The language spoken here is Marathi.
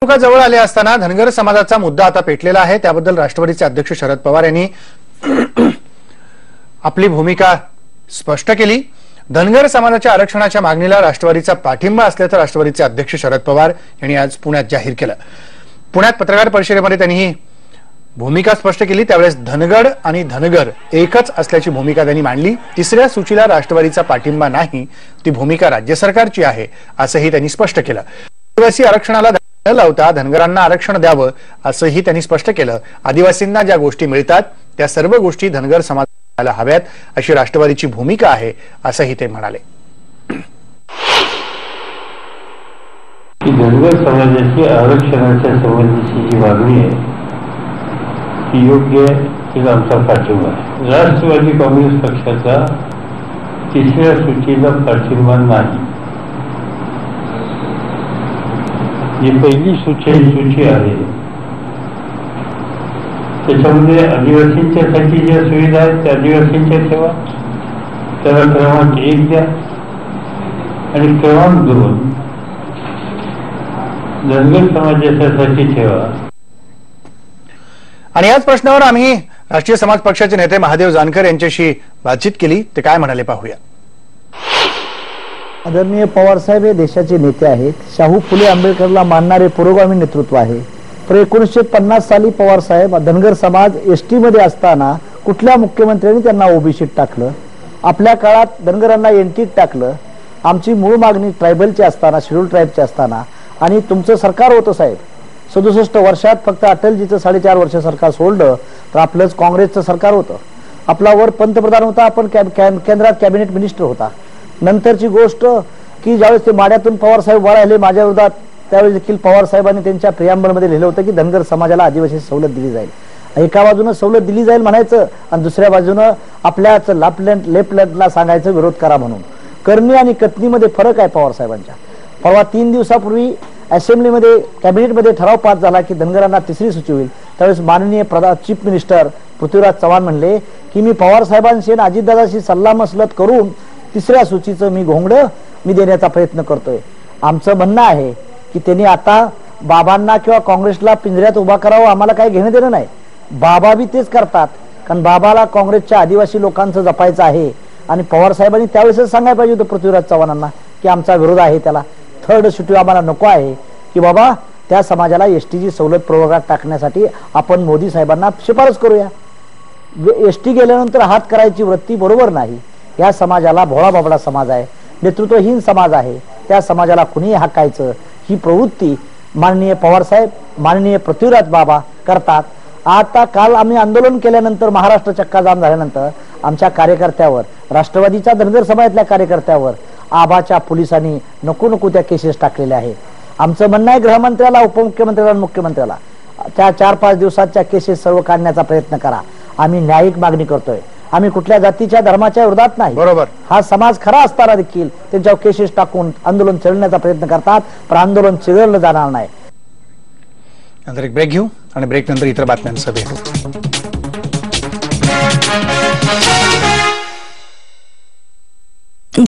निवडणुका जवळ आल्या असताना धनगर समाजाचा मुद्दा आता पेटलेला आहे। त्याबद्दल राष्ट्रवादीचे अध्यक्ष शरद पवार यांनी आपली भूमिका स्पष्ट केली। धनगर समाजाच्या आरक्षणाच्या मागणीला राष्ट्रवादीचा पाठिंबा असल्याचं राष्ट्रवादीचे अध्यक्ष शरद पवार यांनी आज पुण्यात जाहीर केलं। पुण्यात पत्रकार परिषदेमध्ये त्यांनी ही भूमिका स्पष्ट केली। त्यावेळेस धनगड आणि धनगर एकच असल्याची भूमिका त्यांनी मांडली। तिसऱ्या सूचीला राष्ट्रवादीचा पाठिंबा नाही, ती भूमिका राज्य सरकारची आहे असंही त्यांनी स्पष्ट केलं। आदिवासी आरक्षणाला न लावता धनगरांना आरक्षण द्यावं असंही त्यांनी स्पष्ट केलं। आदिवासींना ज्या गोष्टी मिळतात त्या सर्व गोष्टी धनगर समाजाला हव्यात अशी राष्ट्रवादीची भूमिका आहे असंही ते म्हणाले। धनगर समाजाची आरक्षणाच्या संबंधीची जी मागणी आहे ती योग्य तिला आमचा पाठिंबा आहे। राष्ट्रवादी काँग्रेस पक्षाचा तिसऱ्या सूचीला पाठिंबा नाही। जी पहिली सूची आहे त्याच्यामध्ये आदिवासींच्यासाठी ज्या सुविधा आहेत त्या आदिवासींच्या ठेवा, त्याला क्रमांक 1 द्या आणि क्रमांक 2 धनगर समाजासाठी ठेवा। आणि याच प्रश्नावर आम्ही राष्ट्रीय समाज पक्षाचे नेते महादेव जानकर यांच्याशी बातचीत केली। ते काय म्हणाले पाहूया। आदरणीय पवार साहेब हे देशाचे नेते आहेत। शाहू फुले आंबेडकरला मानणारे पुरोगामी नेतृत्व आहे। तर 1950 साली पवार साहेब धनगर समाज एसटी मध्ये असताना कुठल्या मुख्यमंत्र्यांनी त्यांना ओबीसीत टाकलं? आपल्या काळात धनगरांना एनटीत टाकलं। आमची मूळ मागणी ट्रायबलची असताना, शेड्यूल ट्राईबची असताना, आणि तुमचं सरकार होतं साहेब 67 वर्षात फक्त अटलजीचं 4.5 वर्ष सरकार सोडलं तर आपलंच काँग्रेसचं सरकार होतं। आपल्यावर पंतप्रधान होता, आपण केंद्रात कॅबिनेट मिनिस्टर होता। नंतरची गोष्ट की ज्यावेळेस ते माड्यातून पवार साहेब उभा राहिले माझ्या विरोधात, त्यावेळेस देखील पवार साहेबांनी त्यांच्या प्रियांबलमध्ये लिहिलं होतं की धनगर समाजाला आदिवासी सवलत दिली जाईल। एका बाजूनं सवलत दिली जाईल म्हणायचं आणि दुसऱ्या बाजूनं आपल्याच लेफ्टला सांगायचं विरोध करा म्हणून। करणी आणि कथनीमध्ये फरक आहे पवार साहेबांच्या। परवा 3 दिवसापूर्वी असेंब्लीमध्ये कॅबिनेटमध्ये ठराव पास झाला की धनगरांना तिसरी सूची होईल। त्यावेळेस माननीय चीफ मिनिस्टर पृथ्वीराज चव्हाण म्हणले की मी पवार साहेबांशी आणि अजितदादाशी सल्ला मसलत करून तिसऱ्या सूचीचं मी घोंगडं देण्याचा प्रयत्न करतोय। आमचं म्हणणं आहे की त्यांनी आता बाबांना किंवा काँग्रेसला पिंजऱ्यात उभा करावं, आम्हाला काही घेणं देणं नाही। बाबा बी तेच करतात, कारण बाबाला काँग्रेसच्या आदिवासी लोकांचं जपायचं आहे। आणि पवार साहेबांनी त्यावेळेसच सांगायला पाहिजे होतं पृथ्वीराज चव्हाणांना की आमचा विरोध आहे, त्याला थर्ड सूची आम्हाला नको आहे, की बाबा त्या समाजाला एसटीची सवलत प्रवर्गात टाकण्यासाठी आपण मोदी साहेबांना शिफारस करूया। एसटी गेल्यानंतर हात करायची वृत्ती बरोबर नाही। या समाजाला भोळा बाबडा समाज आहे, नेतृत्वहीन समाज आहे, त्या समाजाला कुणीही हाकायचं ही प्रवृत्ती माननीय पवार साहेब, माननीय पृथ्वीराज बाबा करतात। आता काल आम्ही आंदोलन केल्यानंतर, महाराष्ट्र चक्काजाम झाल्यानंतर आमच्या कार्यकर्त्यावर, राष्ट्रवादीच्या धनगर समाजातल्या कार्यकर्त्यावर आबाच्या पोलिसांनी नको नको त्या केसेस टाकलेल्या आहेत। आमचं म्हणणं आहे गृहमंत्र्याला, उपमुख्यमंत्र्याला आणि मुख्यमंत्र्याला त्या 4-5 दिवसाच्या केसेस सर्व काढण्याचा प्रयत्न करा। आम्ही न्यायिक मागणी करतोय, आम्ही कुठल्या जातीच्या धर्माच्या विरोधात नाही। बरोबर, हा समाज खरा असताना देखील त्यांच्यावर केसेस टाकून आंदोलन चिरडण्याचा प्रयत्न करतात, पण आंदोलन चिरडलं जाणार नाही। नंतर एक ब्रेक घेऊ आणि ब्रेक नंतर इतर बातम्यांसह भेटू।